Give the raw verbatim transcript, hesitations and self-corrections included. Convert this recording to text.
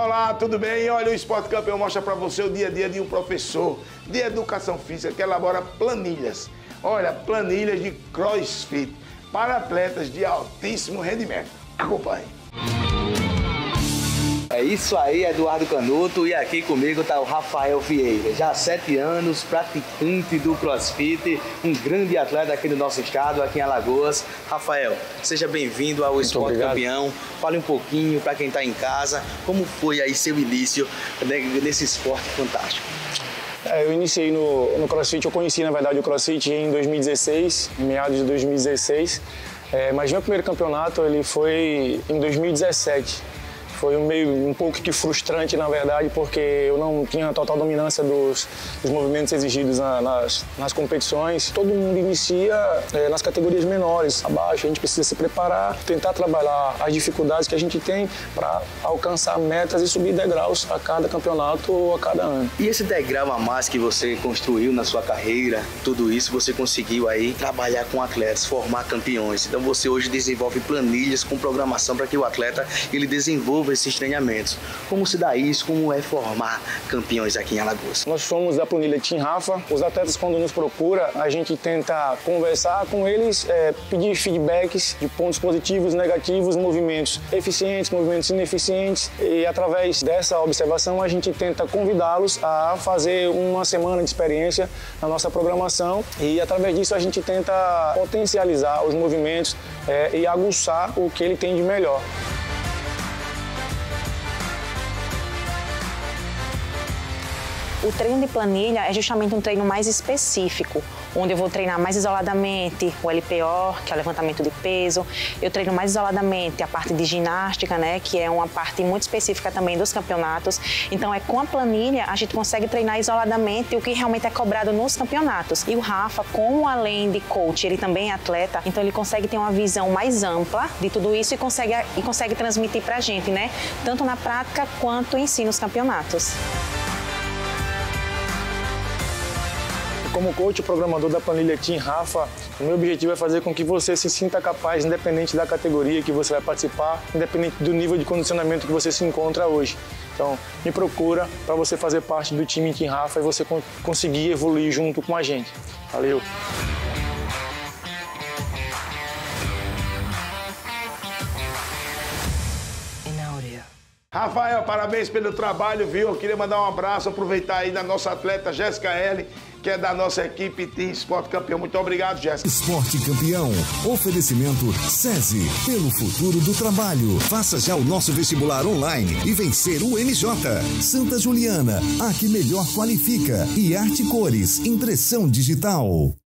Olá, tudo bem? Olha, o Esporte Campeão mostra para você o dia a dia de um professor de educação física que elabora planilhas. Olha, planilhas de CrossFit para atletas de altíssimo rendimento. Acompanhe. É isso aí, Eduardo Canuto, e aqui comigo está o Rafael Vieira, já há sete anos, praticante do CrossFit, um grande atleta aqui do nosso estado, aqui em Alagoas. Rafael, seja bem-vindo ao Esporte Campeão. Fale um pouquinho para quem está em casa, como foi aí seu início nesse esporte fantástico? É, eu iniciei no, no CrossFit, eu conheci na verdade o CrossFit em dois mil e dezesseis, em meados de dois mil e dezesseis, é, mas meu primeiro campeonato ele foi em dois mil e dezessete. Foi um meio um pouco que frustrante, na verdade, porque eu não tinha a total dominância dos, dos movimentos exigidos na, nas, nas competições. Todo mundo inicia é, nas categorias menores, abaixo. A gente precisa se preparar, tentar trabalhar as dificuldades que a gente tem para alcançar metas e subir degraus a cada campeonato ou a cada ano. E esse degrau a mais que você construiu na sua carreira, tudo isso você conseguiu aí trabalhar com atletas, formar campeões. Então você hoje desenvolve planilhas com programação para que o atleta ele desenvolva esses treinamentos. Como se dá isso? Como é formar campeões aqui em Alagoas? Nós somos da planilha Team Rafa. Os atletas, quando nos procuram, a gente tenta conversar com eles, é, pedir feedbacks de pontos positivos, negativos, movimentos eficientes, movimentos ineficientes, e através dessa observação a gente tenta convidá-los a fazer uma semana de experiência na nossa programação, e através disso a gente tenta potencializar os movimentos é, e aguçar o que ele tem de melhor. O treino de planilha é justamente um treino mais específico, onde eu vou treinar mais isoladamente o L P O, que é o levantamento de peso. Eu treino mais isoladamente a parte de ginástica, né, que é uma parte muito específica também dos campeonatos. Então, é com a planilha a gente consegue treinar isoladamente o que realmente é cobrado nos campeonatos. E o Rafa, como além de coach, ele também é atleta, então ele consegue ter uma visão mais ampla de tudo isso e consegue, e consegue transmitir pra gente, né, tanto na prática quanto em si nos campeonatos. Como coach e programador da planilha Team Rafa, o meu objetivo é fazer com que você se sinta capaz, independente da categoria que você vai participar, independente do nível de condicionamento que você se encontra hoje. Então, me procura para você fazer parte do time Team Rafa e você conseguir evoluir junto com a gente. Valeu! Rafael, parabéns pelo trabalho, viu? Eu queria mandar um abraço, aproveitar aí da nossa atleta Jéssica L, que é da nossa equipe Team Esporte Campeão. Muito obrigado, Jéssica. Esporte Campeão. Oferecimento SESI. Pelo futuro do trabalho. Faça já o nosso vestibular online e vencer o M J. Santa Juliana. A que melhor qualifica. E Arte Cores. Impressão digital.